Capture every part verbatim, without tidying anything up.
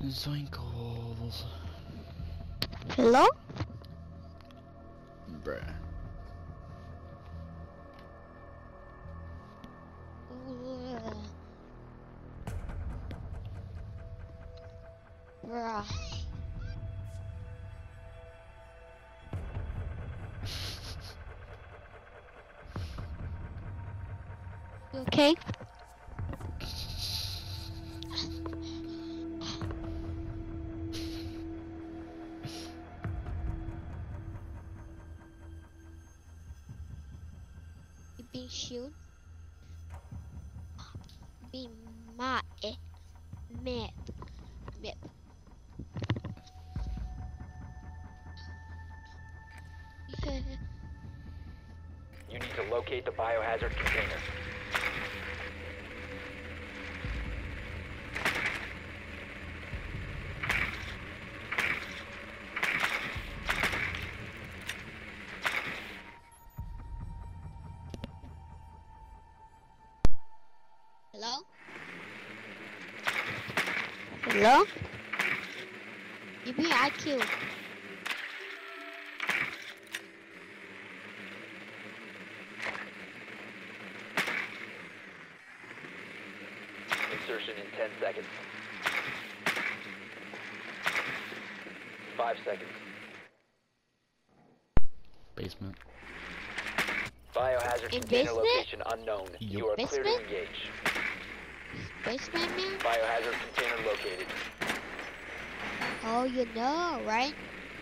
Zoinkles. Hello? Bruh. Bruh. You okay? You being shielded? Being mad. Mad. Mad. You need to locate the biohazard container. Hello? Hello? You being I Q. Insertion in ten seconds. Five seconds. Basement. Biohazard In container basement? location unknown. Yup. You are clear to Basement? engage. Basement man? Biohazard container located. Oh, you know, right?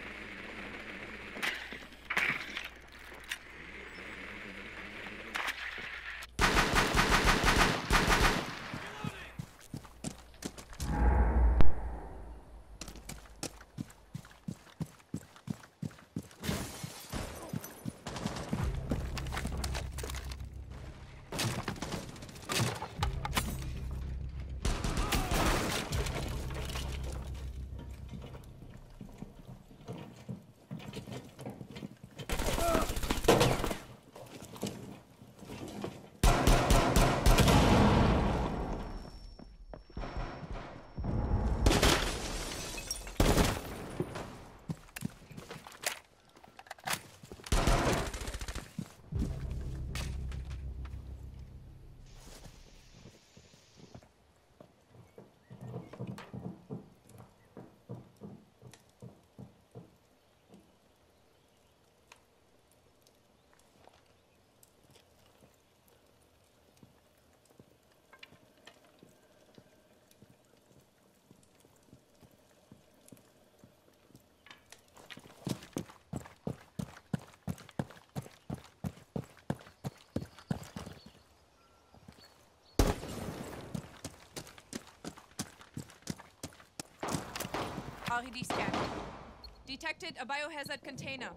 R E D scan. Detected a biohazard container.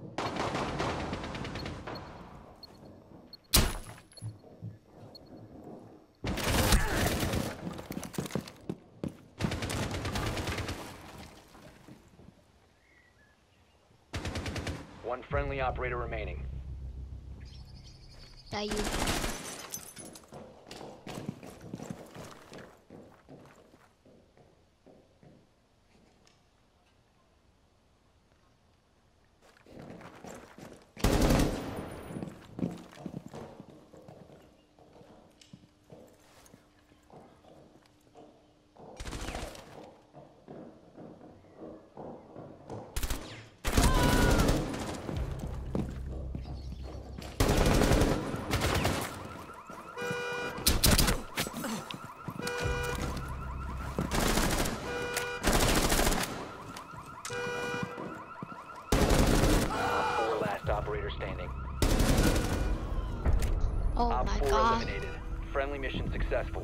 One friendly operator remaining. That you. Four last operator standing. Oh Op my four god. eliminated. Friendly mission successful.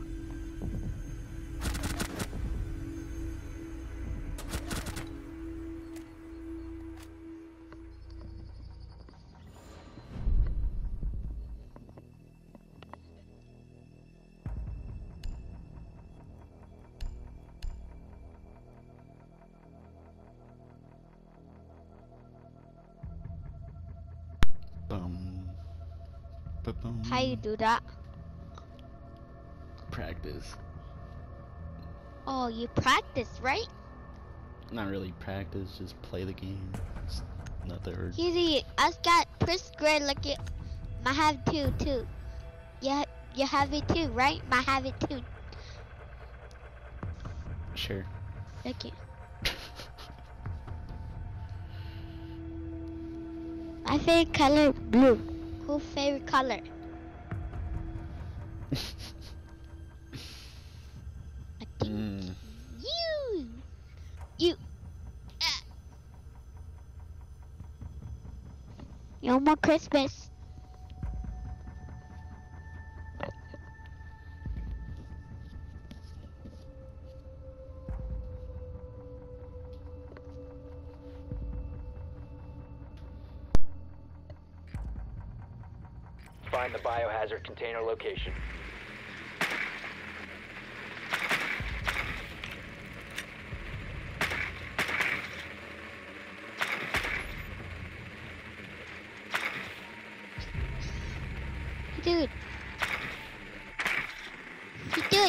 Boom. Ba-boom. How you do that? Practice. Oh, you practice, right? Not really practice, just play the game. It's not that hard. Easy. I got first grade. Look at. I have two too. Yeah, you have it too, right? I have it too. Sure. Look it. My favorite color blue. Who favorite color? I think Mm. you. You. Ah. No more Christmas. Find the biohazard container location. Dude. Dude.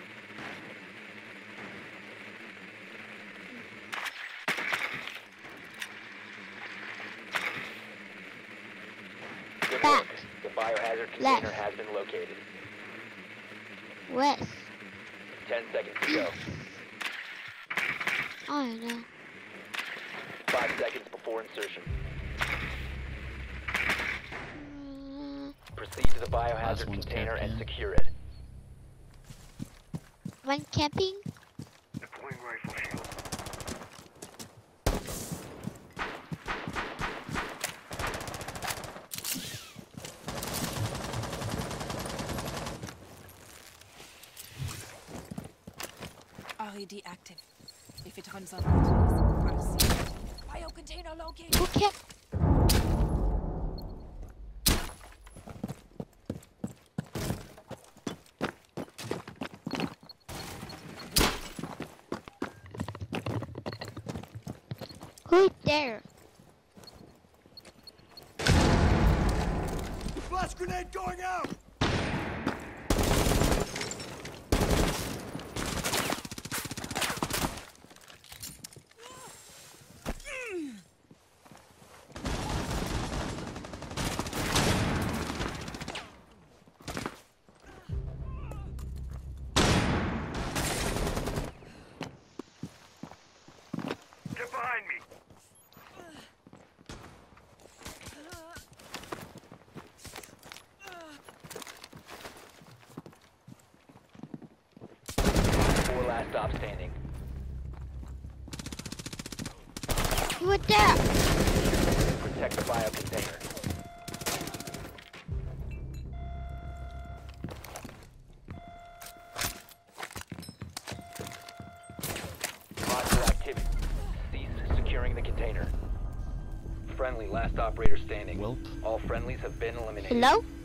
Good Back. work. The biohazard container Left. has been located. West. Ten seconds to go. I don't know. Five seconds before insertion. Mm, Proceed to the Last biohazard one's container capped and in. secure it. One camping. Deploying rifle shield. R E D active. If it runs on batteries, I'll see it. Bio container located. Who kept? Who's there? Flash grenade going out! Get behind me! Four last stop standing. You were there. Protect the bio container. Hostile activity. Cease securing the container. Friendly last operator standing. Welp. All friendlies have been eliminated. Hello?